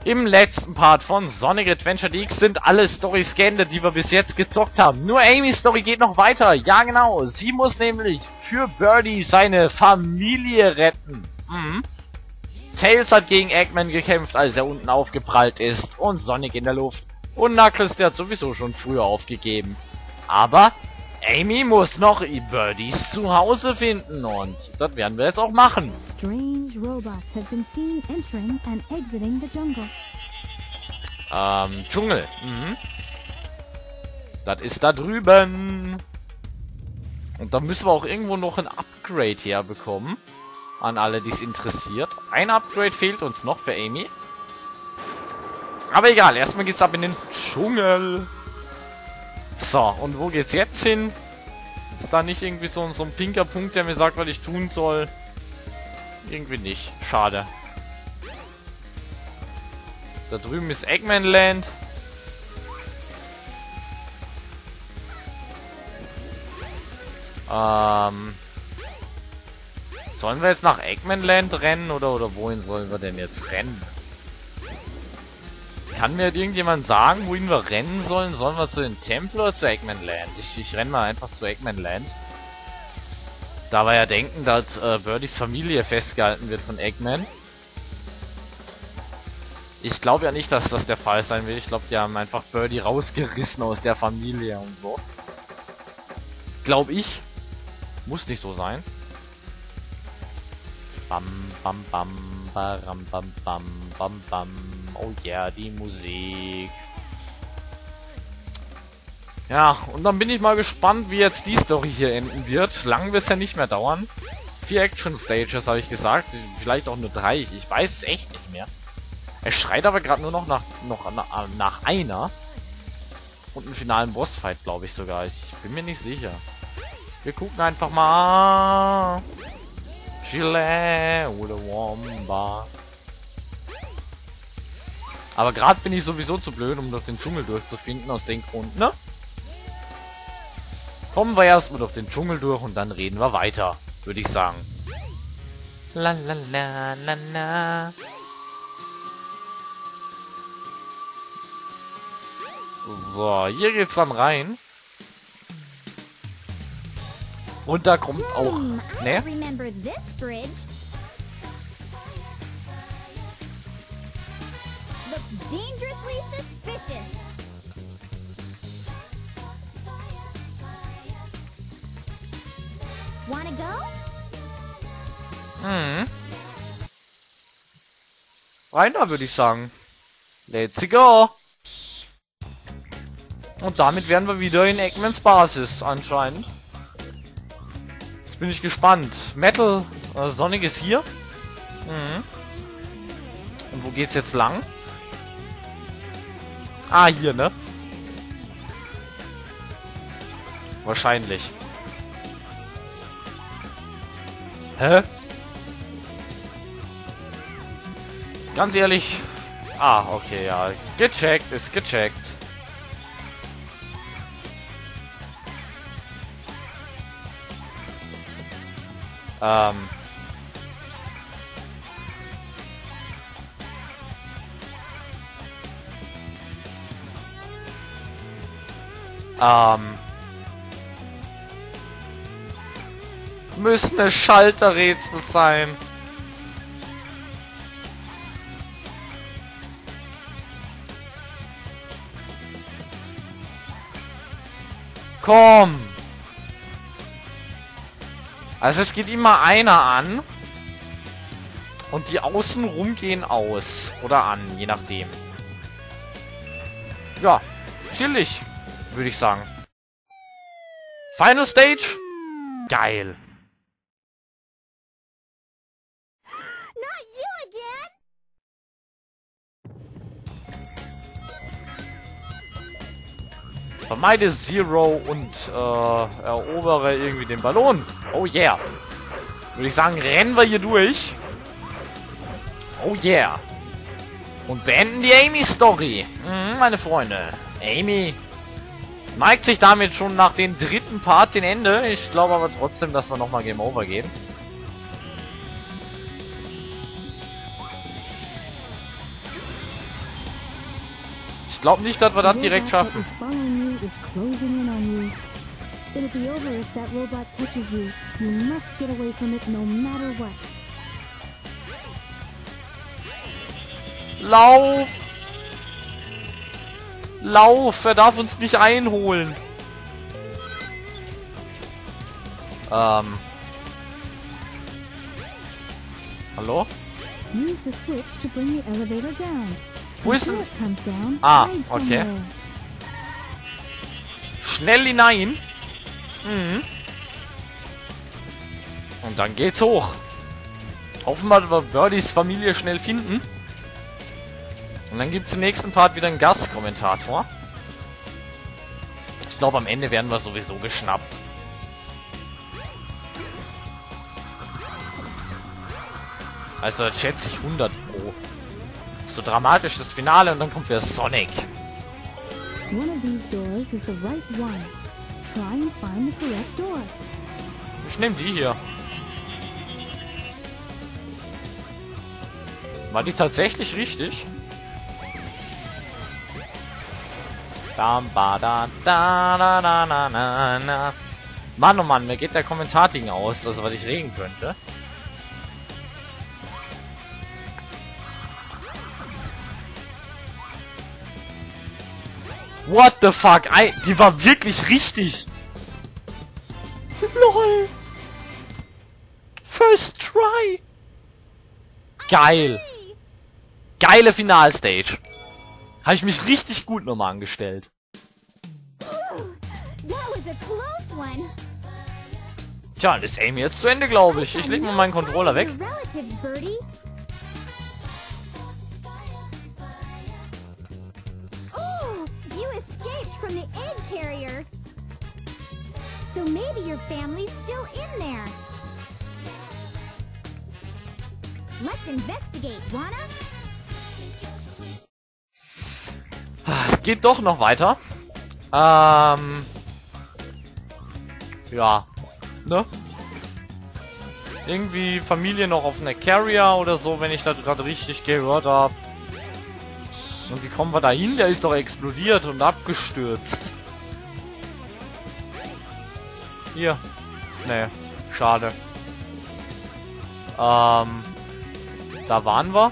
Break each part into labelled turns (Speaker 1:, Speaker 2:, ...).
Speaker 1: Im letzten Part von Sonic Adventure DX sind alle Storys geendet, die wir bis jetzt gezockt haben. Nur Amy's Story geht noch weiter. Ja genau, sie muss nämlich für Birdie seine Familie retten. Tails hat gegen Eggman gekämpft, als er unten aufgeprallt ist und Sonic in der Luft. Und Knuckles, der hat sowieso schon früher aufgegeben. Aber Amy muss noch Birdies Zuhause finden und das werden wir jetzt auch machen.
Speaker 2: Strange robots have been seen entering and exiting the jungle.
Speaker 1: Dschungel. Das ist da drüben. Und da müssen wir auch irgendwo noch ein Upgrade herbekommen. An alle, die es interessiert. Ein Upgrade fehlt uns noch für Amy. Aber egal, erstmal geht's ab in den Dschungel. So, und wo geht's jetzt hin? Ist da nicht irgendwie so ein pinker Punkt, der mir sagt, was ich tun soll? Irgendwie nicht. Schade. Da drüben ist Eggman Land. Sollen wir jetzt nach Eggman Land rennen oder wohin sollen wir denn jetzt rennen? Kann mir irgendjemand sagen, wohin wir rennen sollen? Sollen wir zu den Tempel oder zu Eggman Land? Ich renne mal einfach zu Eggman Land. Da wir ja denken, dass Birdies Familie festgehalten wird von Eggman. Ich glaube ja nicht, dass das der Fall sein wird. Ich glaube, die haben einfach Birdie rausgerissen aus der Familie und so. Glaube ich. Muss nicht so sein. Bam, bam, bam, baram, bam, bam, bam, bam. Oh yeah, die Musik. Ja, und dann bin ich mal gespannt, wie jetzt die Story hier enden wird. Lang wird es ja nicht mehr dauern. 4 Action Stages habe ich gesagt. Vielleicht auch nur 3. Ich weiß es echt nicht mehr. Es schreit aber gerade nur noch nach einer. Und einen finalen Bossfight, glaube ich sogar. Ich bin mir nicht sicher. Wir gucken einfach mal. Chile oder Womba. Aber gerade bin ich sowieso zu blöd, um durch den Dschungel durchzufinden, aus dem Grund, ne? Kommen wir erstmal durch den Dschungel durch und dann reden wir weiter, würde ich sagen. La la la la la. So, hier geht's dann rein. Und da kommt auch, ne?
Speaker 2: Remember this bridge? Looks dangerously suspicious. Wanna go?
Speaker 1: Rein da, würde ich sagen. Let's go! Und damit wären wir wieder in Eggmans Basis, anscheinend. Jetzt bin ich gespannt. Metal Sonic ist hier. Und wo geht's jetzt lang? Ah, hier, ne? Wahrscheinlich. Hä? Ganz ehrlich. Ah, okay, ja. Gecheckt, ist gecheckt. Müssen es Schalterrätsel sein. Komm! Also es geht immer einer an. Und die außenrum gehen aus. Oder an, je nachdem. Ja, chillig, würde ich sagen. Final Stage? Geil.
Speaker 2: Not you again!
Speaker 1: Vermeide Zero und erobere irgendwie den Ballon. Oh yeah. Würde ich sagen, rennen wir hier durch. Oh yeah. Und beenden die Amy-Story. Meine Freunde. Amy neigt sich damit schon nach dem 3. Part den Ende. Ich glaube aber trotzdem, dass wir nochmal Game Over gehen. Ich glaube nicht, dass wir das direkt
Speaker 2: The robot
Speaker 1: schaffen.
Speaker 2: that is following you is closing in on you. It'll be over if that robot touches you. You must get away from it no matter what.
Speaker 1: Lauf! Lauf! Er darf uns nicht einholen. Hallo?
Speaker 2: Use the switch to bring the elevator down.
Speaker 1: Wo ist
Speaker 2: Before
Speaker 1: denn...
Speaker 2: it comes down,
Speaker 1: Ah,
Speaker 2: hide
Speaker 1: okay.
Speaker 2: somewhere.
Speaker 1: Schnell hinein. Mhm. Und dann geht's hoch. Hoffen wir, dass wir Birdies Familie schnell finden. Und dann gibt's im nächsten Part wieder einen Gastkommentator. Ich glaube, am Ende werden wir sowieso geschnappt. Also das schätze ich 100 Pro. So dramatisch das Finale und dann kommt wieder Sonic.
Speaker 2: One of these doors is the right one. Try and find the correct door.
Speaker 1: Ich nehme die hier. War die tatsächlich richtig? Bam, ba, da, da, da, da, da, da, da. Mann, oh Mann, mir geht der Kommentar-Ding aus, also was ich reden könnte. What the fuck? Die war wirklich richtig. LOL. First try. Geil. Geile Finalstage. Habe ich mich richtig gut nochmal angestellt. Tja, das ist Amy jetzt zu Ende, glaube ich. Ich lege mir meinen Controller weg.
Speaker 2: From the egg carrier. So maybe your family's still in there. Let's investigate, wanna?
Speaker 1: Geht doch noch weiter. Ja. Ne? Irgendwie Familie noch auf einer Carrier oder so, wenn ich das gerade richtig gehört habe. Und wie kommen wir da hin? Der ist doch explodiert und abgestürzt. Hier. Nee, schade. Da waren wir.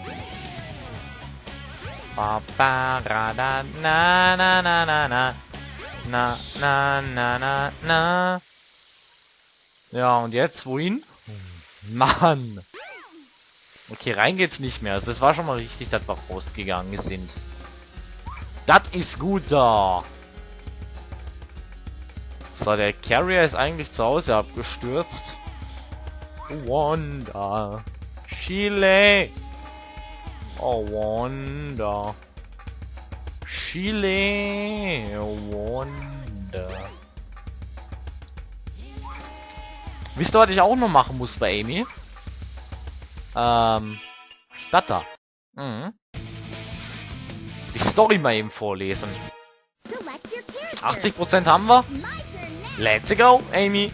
Speaker 1: Ba, ba, ra, da, na, na, na, na, na. Na, na, na, na, na. Ja, und jetzt wohin? Mann. Okay, rein geht's nicht mehr. Also es war schon mal richtig, dass wir rausgegangen sind. Das ist gut da. So, der Carrier ist eigentlich zu Hause abgestürzt. Wanda. Chile. Oh, Wanda. Chile. Wanda. Wisst ihr, was ich auch noch machen muss bei Amy? Das da. Mhm. Die Story mal eben vorlesen. 80% haben wir. Let's go, Amy.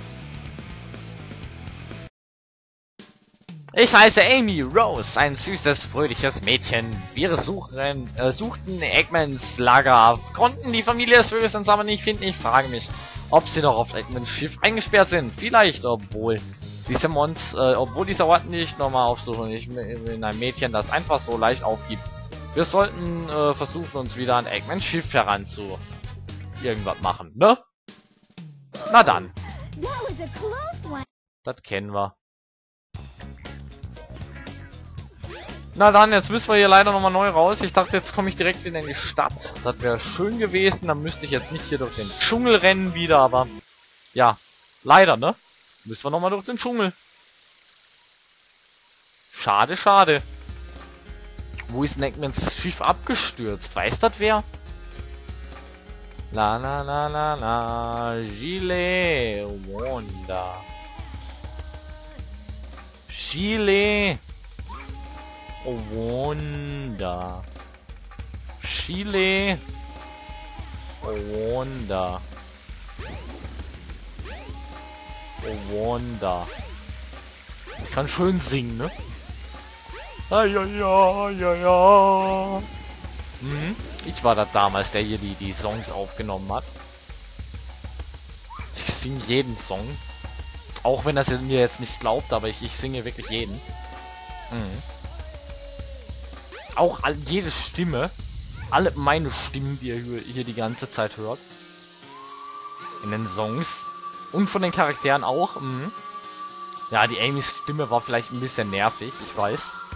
Speaker 1: Ich heiße Amy Rose, ein süßes, fröhliches Mädchen. Wir suchten Eggmans Lager, konnten die Familie des Vögels aber nicht finden. Ich frage mich, ob sie noch auf Eggmans Schiff eingesperrt sind. Vielleicht, obwohl dieser Ort nicht nochmal aufsuchen. Ich bin ein Mädchen, das einfach so leicht aufgibt. Wir sollten versuchen, uns wieder an Eggmans Schiff heranzu irgendwas machen, ne? Na dann. Das kennen wir. Na dann, jetzt müssen wir hier leider nochmal neu raus. Ich dachte, jetzt komme ich direkt wieder in die Stadt. Das wäre schön gewesen. Dann müsste ich jetzt nicht hier durch den Dschungel rennen wieder, aber... Ja, leider, ne? Müssen wir nochmal durch den Dschungel. Schade, schade. Wo ist Eggmans Schiff abgestürzt? Weiß das wer? La la la la la. Chile. Wanda. Chile. Wanda. Chile. Wanda. Wanda. Ich kann schön singen, ne? Ah, ja, ja, ja, ja. Mhm. Ich war da damals, der hier die Songs aufgenommen hat. Ich singe jeden Song. Auch wenn das mir jetzt nicht glaubt, aber ich singe wirklich jeden. Mhm. Auch jede Stimme. Alle meine Stimmen, die ihr hier die ganze Zeit hört. In den Songs. Und von den Charakteren auch. Mhm. Ja, die Amys Stimme war vielleicht ein bisschen nervig, ich weiß.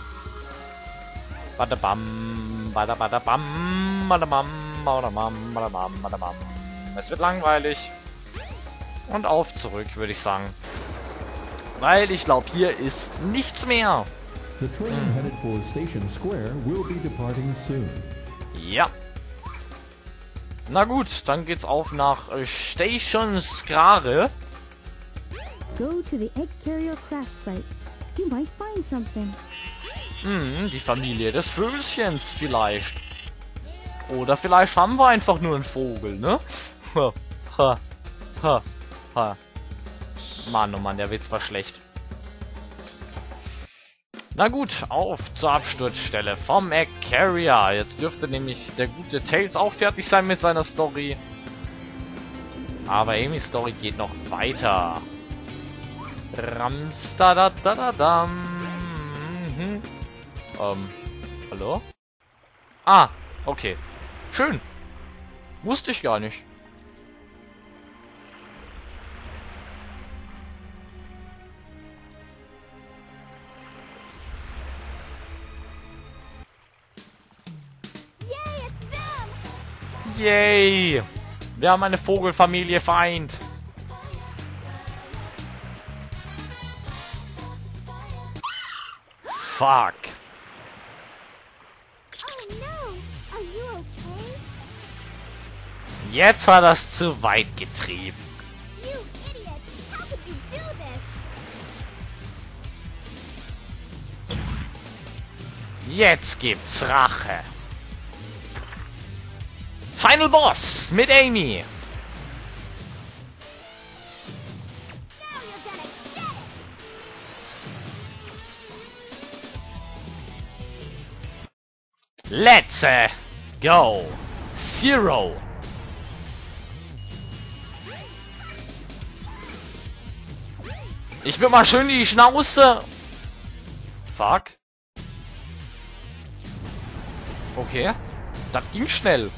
Speaker 1: Badabam, badabadabam, badabam, badabam, badabam, badabam. Es wird langweilig. Und auf zurück, würde ich sagen. Weil ich glaube, hier ist nichts mehr.
Speaker 3: The train headed for Station Square will be departing soon.
Speaker 1: Ja. Na gut, dann geht's auf nach Station Square.
Speaker 2: Go to the egg carrier crash site. You might find something.
Speaker 1: Die Familie des Vögelchens vielleicht. Oder vielleicht haben wir einfach nur einen Vogel, ne? Ha, ha, ha, ha. Mann, oh Mann, der Witz war schlecht. Na gut, auf zur Absturzstelle vom Egg Carrier. Jetzt dürfte nämlich der gute Tails auch fertig sein mit seiner Story. Aber Amy's Story geht noch weiter. Ramstadadadadam. Hallo? Ah, okay. Schön. Wusste ich gar nicht. Yay! Wir haben eine Vogelfamilie vereint. Fuck. Jetzt war das zu weit getrieben. Jetzt gibt's Rache. Final Boss mit Amy. Let's go. Zero. Ich will mal schön die Schnauze. Fuck. Okay. Das ging schnell.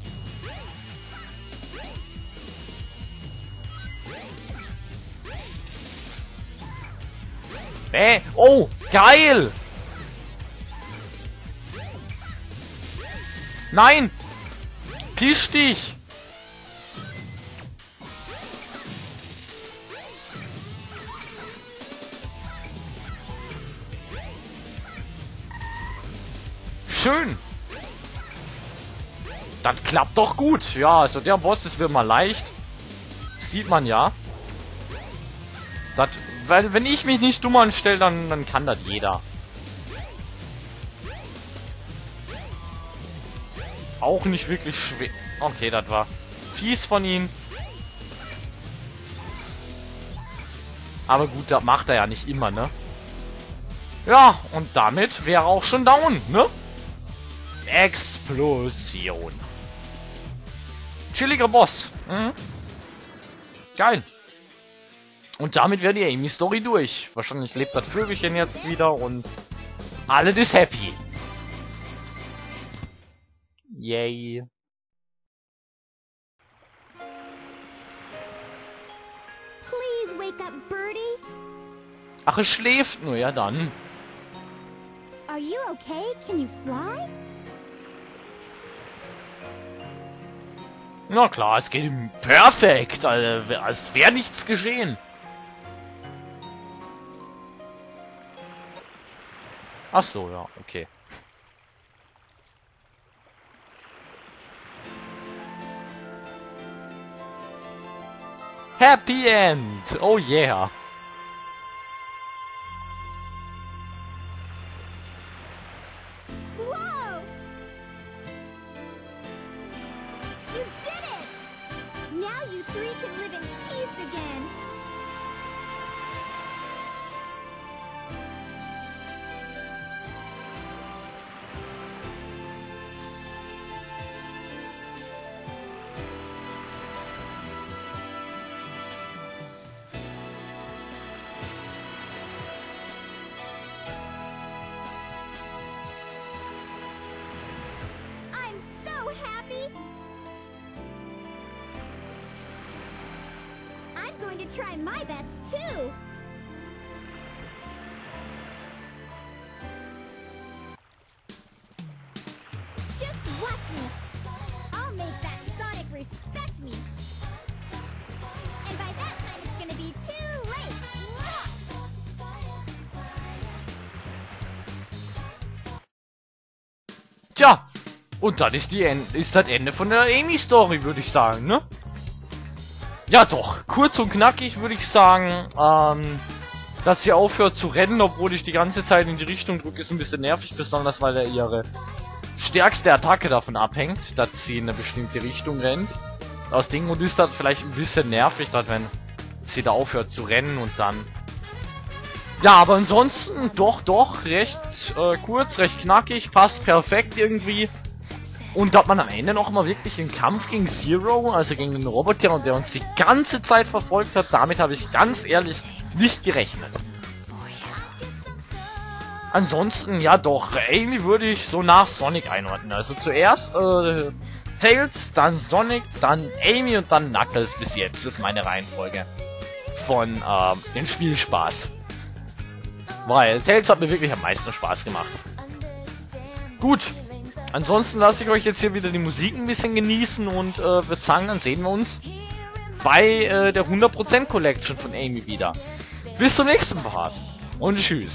Speaker 1: Oh, geil. Nein. Pisch dich. Schön. Das klappt doch gut. Ja, also der Boss ist wieder mal leicht. Sieht man ja. Das, weil wenn ich mich nicht dumm anstelle, dann kann das jeder. Auch nicht wirklich schwer. Okay, das war fies von ihm. Aber gut, das macht er ja nicht immer, ne? Ja, und damit wäre auch schon down, ne? Explosion. Chilliger Boss. Mhm. Geil. Und damit wäre die Amy-Story durch. Wahrscheinlich lebt das Vögelchen jetzt wieder und alles ist happy. Yay.
Speaker 2: Please wake up, Birdie.
Speaker 1: Ach, es schläft nur, ja dann.
Speaker 2: Are you okay? Can you fly?
Speaker 1: Na klar, es geht ihm perfekt, als wäre nichts geschehen. Ach so, ja, okay. Happy End! Oh yeah!
Speaker 2: Whoa! You did it! Now you three can live in peace again. going to try my best too. Just watch me. I'll make that Sonic respect me. And by that time it's gonna be too late.
Speaker 1: Tja, und dann ist das Ende von der Amy-Story, würde ich sagen, ne? Ja doch, kurz und knackig würde ich sagen, dass sie aufhört zu rennen, obwohl ich die ganze Zeit in die Richtung drücke, ist ein bisschen nervig, besonders weil er ihre stärkste Attacke davon abhängt, dass sie in eine bestimmte Richtung rennt. Aus dem Grund ist das vielleicht ein bisschen nervig, dass wenn sie da aufhört zu rennen und dann... Ja, aber ansonsten doch, recht kurz, recht knackig, passt perfekt irgendwie. Und dass man am Ende noch mal wirklich einen Kampf gegen Zero, also gegen den Roboter, und der uns die ganze Zeit verfolgt hat, damit habe ich ganz ehrlich nicht gerechnet. Ansonsten, ja doch, Amy würde ich so nach Sonic einordnen. Also zuerst Tails, dann Sonic, dann Amy und dann Knuckles bis jetzt. Das ist meine Reihenfolge von dem Spielspaß. Weil Tails hat mir wirklich am meisten Spaß gemacht. Gut. Ansonsten lasse ich euch jetzt hier wieder die Musik ein bisschen genießen und würde sagen, dann sehen wir uns bei der 100% Collection von Amy wieder. Bis zum nächsten Part und tschüss.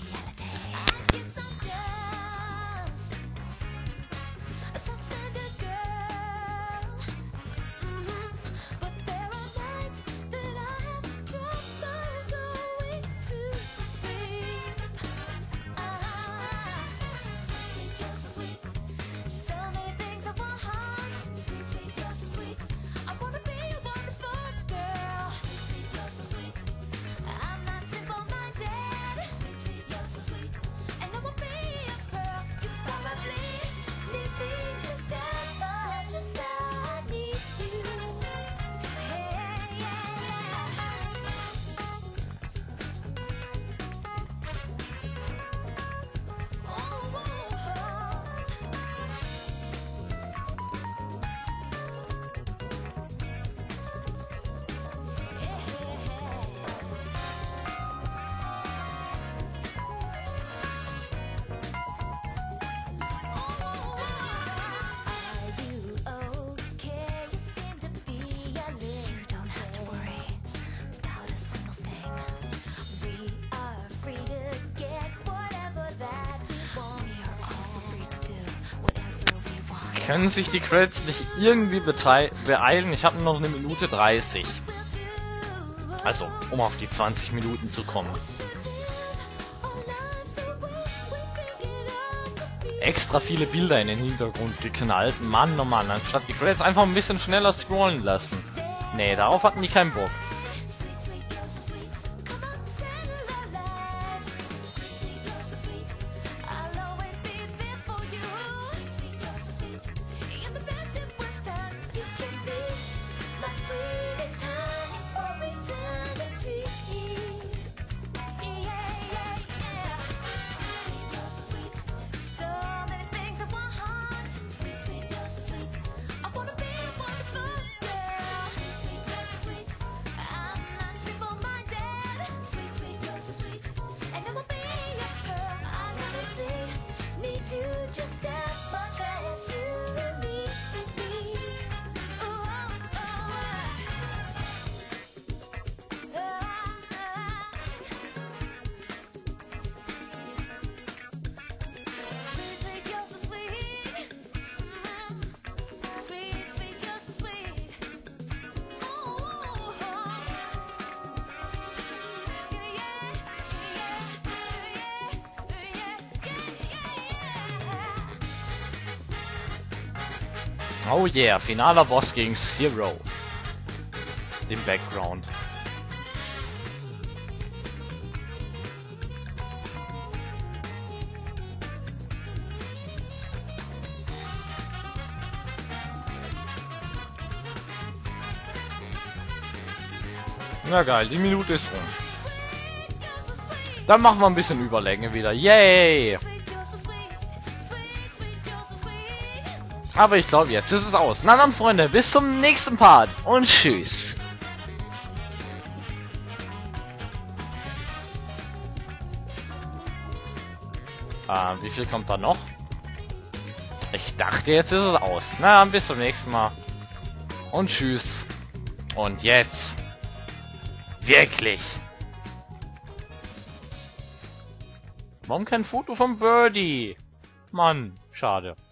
Speaker 1: Können sich die Credits nicht irgendwie beeilen? Ich habe nur noch 1 Minute 30. Also, um auf die 20 Minuten zu kommen. Extra viele Bilder in den Hintergrund geknallt. Mann, oh Mann, anstatt die Credits einfach ein bisschen schneller scrollen lassen. Nee, darauf hatten die keinen Bock. Oh yeah, finaler Boss gegen Zero. Im Background. Na geil, die Minute ist rum. Dann machen wir ein bisschen Überlänge wieder. Yay! Aber ich glaube, jetzt ist es aus. Na dann, Freunde, bis zum nächsten Part und tschüss. Wie viel kommt da noch? Ich dachte, jetzt ist es aus. Na, bis zum nächsten Mal. Und tschüss. Und jetzt. Wirklich. Warum kein Foto von Birdie? Mann, schade.